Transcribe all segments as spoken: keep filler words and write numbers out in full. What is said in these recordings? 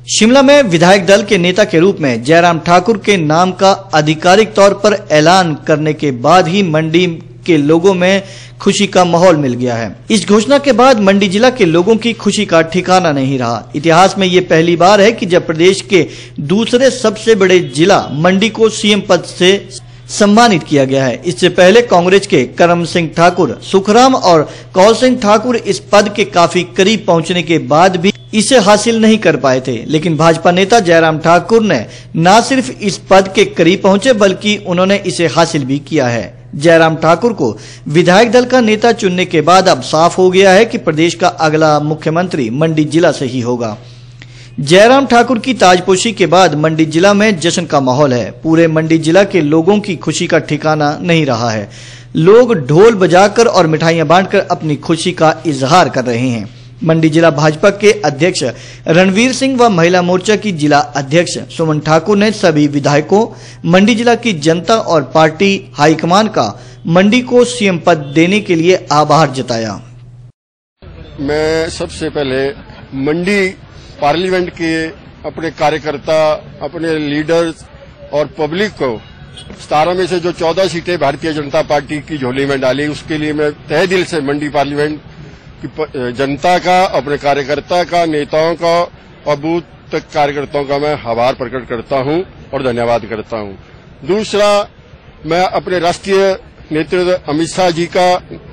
शिमला में विधायक दल के नेता के रूप में जयराम ठाकुर के नाम का आधिकारिक तौर पर ऐलान करने के बाद ही मंडी के लोगों में खुशी का माहौल मिल गया है। इस घोषणा के बाद मंडी जिला के लोगों की खुशी का ठिकाना नहीं रहा। इतिहास में ये पहली बार है कि जब प्रदेश के दूसरे सबसे बड़े जिला मंडी को सीएम पद से सम्मानित किया गया है। इससे पहले कांग्रेस के करम सिंह ठाकुर, सुखराम और कौल सिंह ठाकुर इस पद के काफी करीब पहुंचने के बाद भी इसे हासिल नहीं कर पाए थे, लेकिन भाजपा नेता जयराम ठाकुर ने न सिर्फ इस पद के करीब पहुंचे बल्कि उन्होंने इसे हासिल भी किया है। जयराम ठाकुर को विधायक दल का नेता चुनने के बाद अब साफ हो गया है कि प्रदेश का अगला मुख्यमंत्री मंडी जिला से ही होगा। जयराम ठाकुर की ताजपोशी के बाद मंडी जिला में जश्न का माहौल है। पूरे मंडी जिला के लोगों की खुशी का ठिकाना नहीं रहा है। लोग ढोल बजाकर और मिठाइयां बांटकर अपनी खुशी का इजहार कर रहे हैं। मंडी जिला भाजपा के अध्यक्ष रणवीर सिंह व महिला मोर्चा की जिला अध्यक्ष सुमन ठाकुर ने सभी विधायकों, मंडी जिला की जनता और पार्टी हाईकमान का मंडी को सीएम पद देने के लिए आभार जताया। मैं सबसे पहले मंडी पार्लियामेंट के अपने कार्यकर्ता, अपने लीडर्स और पब्लिक को सतारह में से जो चौदह सीटें भारतीय जनता पार्टी की झोली में डाली, उसके लिए मैं तहे दिल से मंडी पार्लियामेंट की जनता का, अपने कार्यकर्ता का, नेताओं का और बूथ तक कार्यकर्ताओं का मैं आभार प्रकट करता हूं और धन्यवाद करता हूं। दूसरा, मैं अपने राष्ट्रीय नेतृत्व अमित शाह जी का,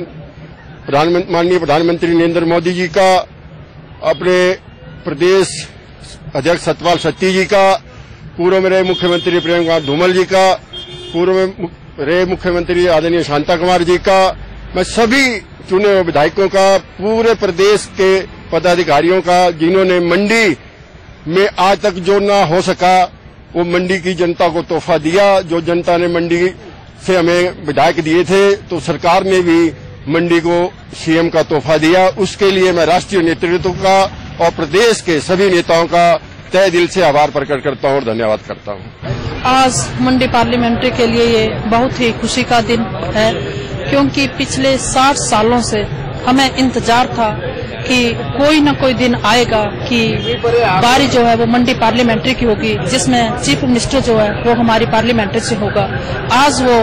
माननीय प्रधानमंत्री नरेंद्र मोदी जी का, अपने प्रदेश अध्यक्ष सतपाल सत्ती जी का, पूर्व में रहे मुख्यमंत्री प्रेम कुमार धूमल जी का, पूर्व में रहे मुख्यमंत्री आदरणीय शांता कुमार जी का, मैं सभी चुने हुए विधायकों का, पूरे प्रदेश के पदाधिकारियों का, जिन्होंने मंडी में आज तक जो ना हो सका वो मंडी की जनता को तोहफा दिया। जो जनता ने मंडी से हमें विधायक दिए थे तो सरकार ने भी मंडी को सीएम का तोहफा दिया। उसके लिए मैं राष्ट्रीय नेतृत्व का और प्रदेश के सभी नेताओं का तहे दिल से आभार प्रकट करता हूं और धन्यवाद करता हूं। आज मंडी पार्लियामेंट्री के लिए ये बहुत ही खुशी का दिन है, क्योंकि पिछले साठ सालों से हमें इंतजार था कि कोई न कोई दिन आएगा कि बारी जो है वो मंडी पार्लियामेंट्री की होगी, जिसमें चीफ मिनिस्टर जो है वो हमारी पार्लियामेंट्री से होगा। आज वो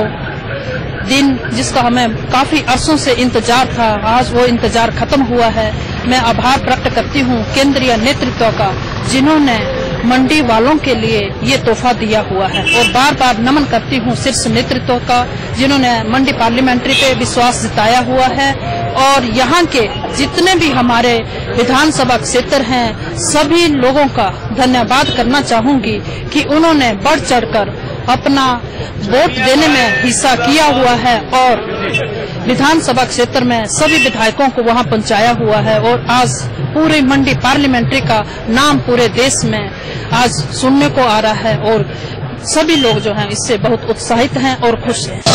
दिन जिसका हमें काफी अरसों से इंतजार था, आज वो इंतजार खत्म हुआ है। मैं आभार प्रकट करती हूँ केंद्रीय नेतृत्व का, जिन्होंने मंडी वालों के लिए ये तोहफा दिया हुआ है, और बार बार नमन करती हूँ शीर्ष नेतृत्व का, जिन्होंने मंडी पार्लियामेंट्री पे विश्वास जताया हुआ है। और यहाँ के जितने भी हमारे विधानसभा क्षेत्र हैं, सभी लोगों का धन्यवाद करना चाहूंगी कि उन्होंने बढ़ चढ़कर अपना वोट देने में हिस्सा किया हुआ है और विधानसभा क्षेत्र में सभी विधायकों को वहां पहुंचाया हुआ है। और आज पूरी मंडी पार्लियामेंट्री का नाम पूरे देश में आज सुनने को आ रहा है और सभी लोग जो हैं इससे बहुत उत्साहित हैं और खुश हैं।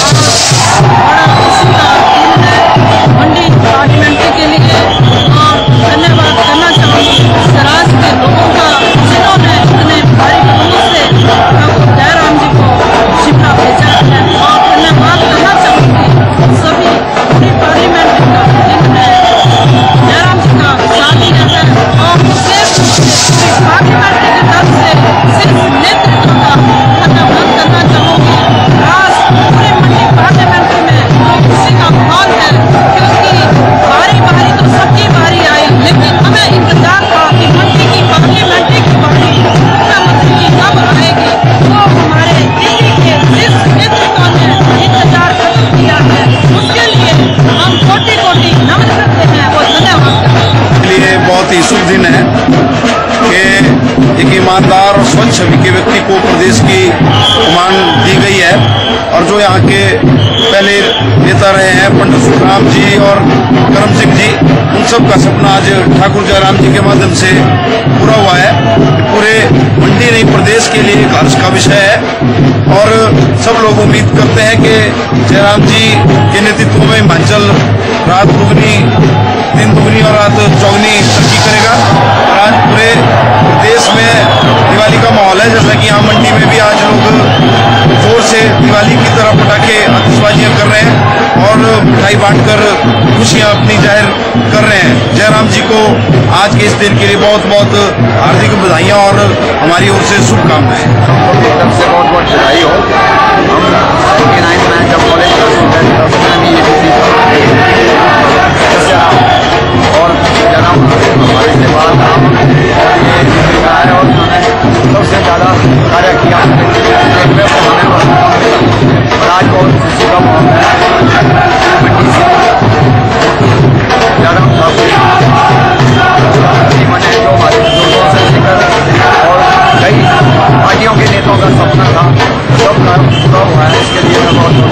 बड़ा खुशी का दिन है मंडी पार्लियामेंट्री के लिए, और धन्यवाद करना चाहूँगी राज्य के लोगों का, जिन्होंने इतने भारी जुलूस से जयराम जी को शिमला भेजा है। और धन्यवाद करना चाहूँगी सभी पूरी पार्लियामेंट्री का, जिनमें जयराम जी का शादी है और पूरी पार्लियामेंट्री की तरफ से सिर्फ नेतृत्व का धन्यवाद करना चाहूँगी। आज पूरे मंडी पार्लियामेंट्री में खुशी का माहौल है, क्योंकि बारी बारी तो सबकी बारी आई, लेकिन हमें इंतजार था कि मंडी की पार्लियामेंट्री की बारी मुख्यमंत्री की कब आएगी। तो हमारे दिल्ली के जिस नेतृत्व ने इंतजार खत्म किया है, उसके लिए हम कोटि कोटि नमन करते हैं और धन्यवाद करते हैं। लिए बहुत ही शुभ दिन है कि एक ईमानदार और स्वच्छ छवि के व्यक्ति को प्रदेश की कमान दी गई है, और जो यहाँ के पहले नेता रहे हैं पंडित सुखराम जी और करम सिंह जी, उन सब का सपना आज ठाकुर जयराम जी के माध्यम से पूरा हुआ है। पूरे मंडी नहीं प्रदेश के लिए एक हर्ष का विषय है और सब लोग उम्मीद करते हैं कि जयराम जी के नेतृत्व में हिमाचल रात दुगनी दिन दुगनी और रात चौगनी तरक्की करेगा। और आज पूरे प्रदेश में दिवाली का माहौल है, जैसा कि यहाँ मंडी में भी आज लोग जोर से दिवाली की तरह पटाखे आतिशबाजियां कर रहे हैं और मिठाई बांटकर खुशियां अपनी जाहिर कर रहे हैं। जयराम जी को आज के इस दिन के लिए बहुत बहुत हार्दिक बधाइयां और हमारी ओर से शुभकामनाएं। तब से बहुत बहुत बधाई हो। हम नाइन में जब कॉलेज में ये और जयराम हमारे से बात था और ये है और उन्होंने सबसे ज़्यादा कार्य किया और आज बहुत खुशी का माहौल है। जयराम ठाकुर जीवन है जो हमारे बुजुर्गों से लेकर और कई पार्टियों के नेताओं का सपना था, सब पूरा हुआ है। इसके लिए मैं बहुत